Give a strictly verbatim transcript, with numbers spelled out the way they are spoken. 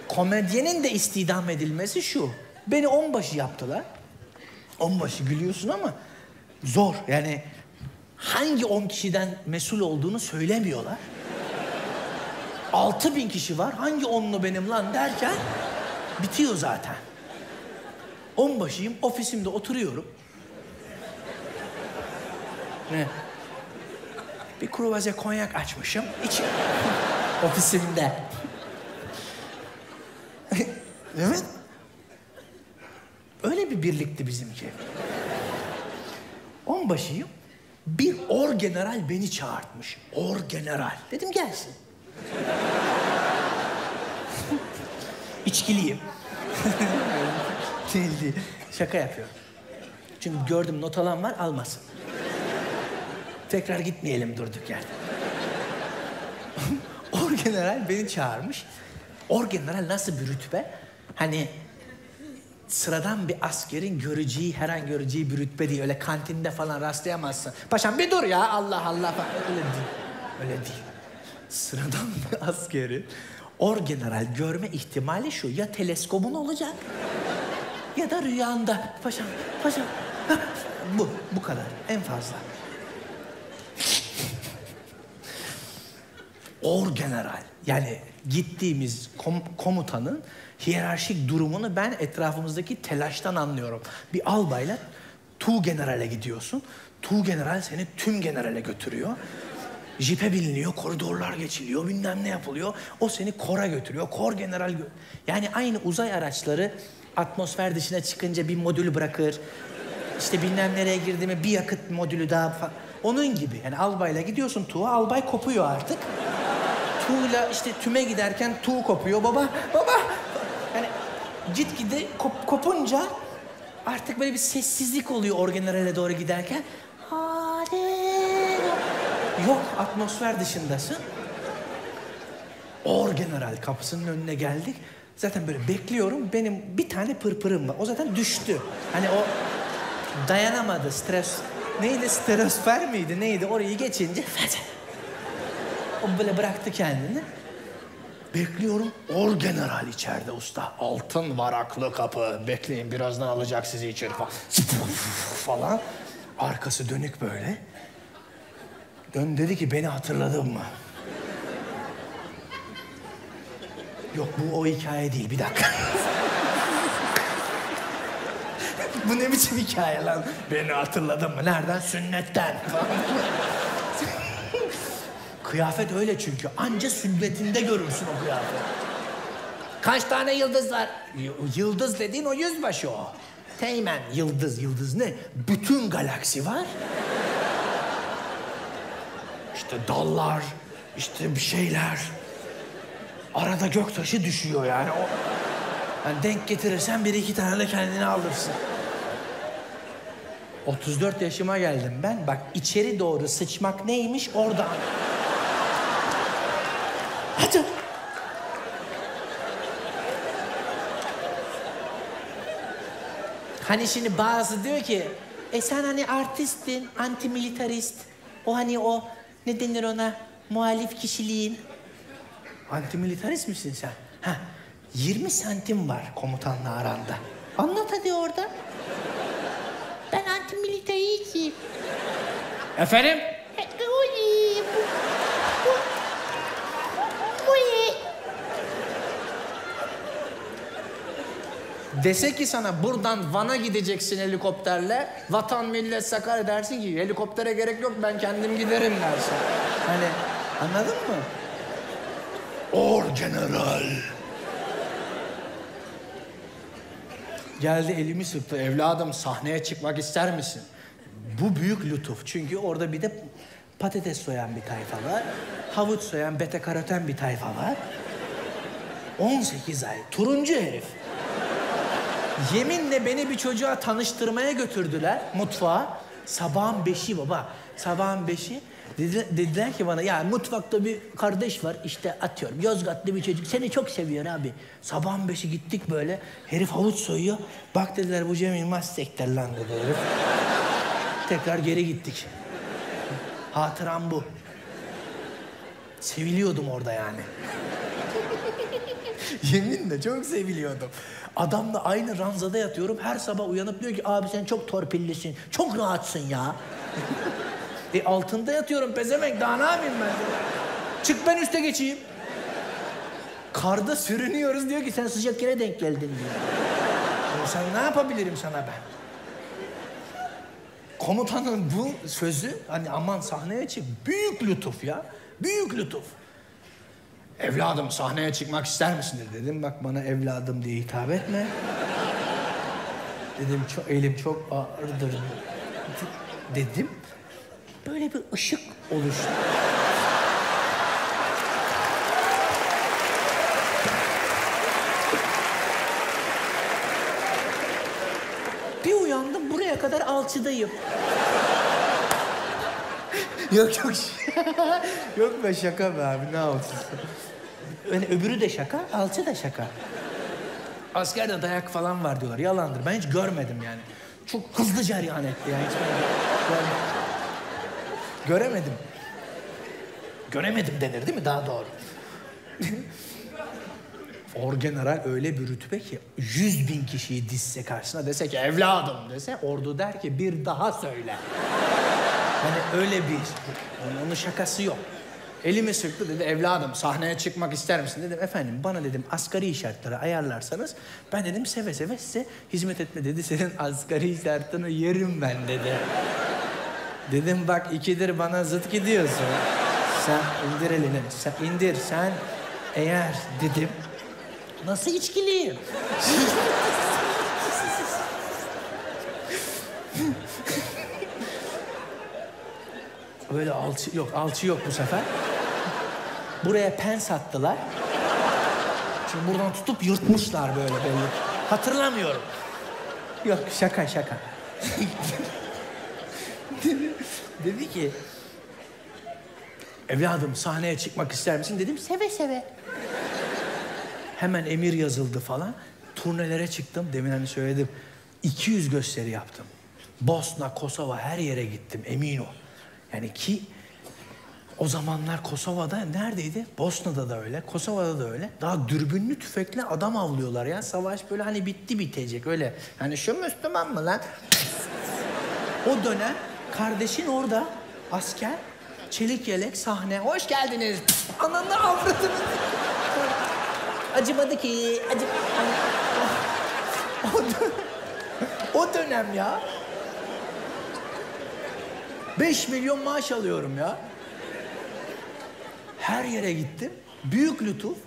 komedyenin de istidam edilmesi şu. Beni onbaşı yaptılar. Onbaşı gülüyorsun ama zor. Yani hangi on kişiden mesul olduğunu söylemiyorlar. Altı bin kişi var. Hangi onlu benim lan derken bitiyor zaten. Onbaşıyım. Ofisimde oturuyorum. Ne? Bir kruvaze konyak açmışım. İçim. Ofisimde. Evet. Öyle bir birlikti bizimki. Onbaşıyım. Bir orgeneral beni çağırtmış. Orgeneral. Dedim gelsin. İçkiliyim. Değil değil. Şaka yapıyorum. Çünkü gördüm not alan var, almasın. Tekrar gitmeyelim durduk yerde. Orgeneral beni çağırmış. Orgeneral nasıl bir rütbe? Hani sıradan bir askerin göreceği, her an göreceği bir rütbe değil. Öyle kantinde falan rastlayamazsın. Paşam bir dur ya, Allah Allah. Öyle değil. Öyle değil. Sıradan bir askerin orgeneral görme ihtimali şu. Ya teleskobun olacak ya da rüyanda. Paşam, paşam. Bu, bu kadar. En fazla. Orgeneral. Yani gittiğimiz kom komutanın hiyerarşik durumunu ben etrafımızdaki telaştan anlıyorum. Bir albayla tuğgenerale gidiyorsun. Tuğgeneral seni tüm generale götürüyor. Jipe biniliyor, koridorlar geçiliyor, bilmem ne yapılıyor. O seni kora götürüyor. Kor general gö yani aynı uzay araçları atmosfer dışına çıkınca bir modül bırakır. İşte bilmem nereye girdiğime bir yakıt modülü daha falan. Onun gibi. Yani albayla gidiyorsun tuğa, albay kopuyor artık. Tuğla işte tüme giderken tuğ kopuyor. Baba, baba. Yani gitgide kop kopunca artık böyle bir sessizlik oluyor orgenerale doğru giderken. Yok, atmosfer dışındasın. Orgeneral kapısının önüne geldik. Zaten böyle bekliyorum. Benim bir tane pırpırım var. O zaten düştü. Hani o dayanamadı. Stres. Neydi? Stratosfer miydi? Neydi? Orayı geçince o böyle bıraktı kendini. Bekliyorum. Orgeneral içeride usta. Altın varaklı kapı. Bekleyin, birazdan alacak sizi içeri falan. falan. Arkası dönük böyle. Dön dedi ki beni hatırladın mı? Yok bu o hikaye değil, bir dakika. Bu ne biçim hikaye lan? Beni hatırladın mı? Nereden? Sünnetten. Kıyafet öyle çünkü. Anca sünnetinde görürsün o kıyafet. Kaç tane yıldız var? Y yıldız dediğin o yüzbaşı o. Teğmen. Yıldız. Yıldız ne? Bütün galaksi var. İşte dallar, işte bir şeyler. Arada göktaşı düşüyor yani. O, yani denk getirirsen bir iki tane de kendine alırsın. otuz dört yaşıma geldim ben. Bak içeri doğru sıçmak neymiş orada. Hadi. Hani şimdi bazı diyor ki, e sen hani artistin, antimilitarist. O hani o, ne denir ona, muhalif kişiliğin. Antimilitarist misin sen? Ha, yirmi santim var komutanla aranda. Anlat hadi orada. Ben antimilitaristiyim. Efendim? Dese ki sana buradan Van'a gideceksin helikopterle, vatan millet Sakarya dersin ki helikoptere gerek yok ben kendim giderim dersin. Hani anladın mı? Orgeneral. Geldi elimi sıktı. Evladım sahneye çıkmak ister misin? Bu büyük lütuf. Çünkü orada bir de patates soyan bir tayfa var. Havuç soyan, beta karoten bir tayfa var. on sekiz ay. Turuncu herif. Yeminle beni bir çocuğa tanıştırmaya götürdüler mutfağa. Sabahın beşi baba. Sabahın beşi. Dedi, dediler ki bana ya mutfakta bir kardeş var işte atıyorum Yozgatlı bir çocuk seni çok seviyor abi. Sabahın beşi gittik böyle herif havuç soyuyor. Bak dediler bu Cem Yılmaz sekter lan dedi herif. Tekrar geri gittik. Hatıram bu. Seviliyordum orada yani. Yeminle çok seviliyordum. Adamla aynı ranzada yatıyorum. Her sabah uyanıp diyor ki abi sen çok torpillisin. Çok rahatsın ya. e altında yatıyorum pezevenk. Daha ne yapayım ben? Çık ben üste geçeyim. Karda sürünüyoruz diyor ki sen sıcak yere denk geldin diyor. Ya sen ne yapabilirim sana ben? Komutanın bu sözü hani aman sahneye çık. Büyük lütuf ya. Büyük lütuf. Evladım sahneye çıkmak ister misin dedim. Bak bana evladım diye hitap etme. Dedim çok, elim çok ağırdır dedim. Böyle bir ışık oluştu. Bir uyandım buraya kadar alçıdayım. Yok yok. Yok be şaka be abi ne alçısı. Yani öbürü de şaka, alçı da şaka. Askerde dayak falan var diyorlar. Yalandır. Ben hiç görmedim yani. Çok hızlı cereyan etti yani. Hiç görmedim. Göremedim. Göremedim denir değil mi? Daha doğru. Orgeneral öyle bir rütbe ki yüz bin kişiyi dizse karşısına dese ki evladım dese ordu der ki bir daha söyle. Yani öyle bir, onun şakası yok. Elimi sıktı dedi evladım sahneye çıkmak ister misin dedim. Efendim bana dedim asgari şartları ayarlarsanız ben dedim seve seve size hizmet etme dedi. Senin asgari şartını yerim ben dedi. Dedim bak ikidir bana zıt gidiyorsun. Sen indir elini, sen indir sen eğer dedim. Nasıl içkiliyim? Böyle alçı yok, alçı yok bu sefer. Buraya pens attılar. Şimdi buradan tutup yırtmışlar böyle belli. Hatırlamıyorum. Yok şaka şaka. dedi, dedi ki evladım sahneye çıkmak ister misin dedim seve seve. Hemen emir yazıldı falan. Turnelere çıktım. Demin hani söyledim. iki yüz gösteri yaptım. Bosna, Kosova her yere gittim emin ol. Yani ki o zamanlar Kosova'da neredeydi? Bosna'da da öyle, Kosova'da da öyle. Daha dürbünlü tüfekle adam avlıyorlar ya. Savaş böyle hani bitti bitecek öyle. Hani şu Müslüman mı lan? O dönem kardeşin orada asker, çelik yelek, sahne. Hoş geldiniz. Ananı avradını. Acımadı ki. Acı... O, dönem, o dönem ya. Beş milyon maaş alıyorum ya. Her yere gittim. Büyük lütuf.